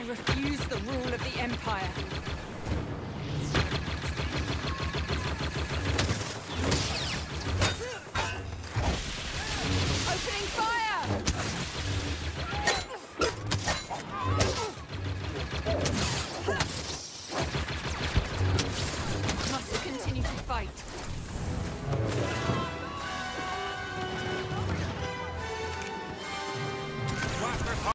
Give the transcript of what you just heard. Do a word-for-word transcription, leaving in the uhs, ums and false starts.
refuse the rule of the Empire. Opening fire! Must continue to fight.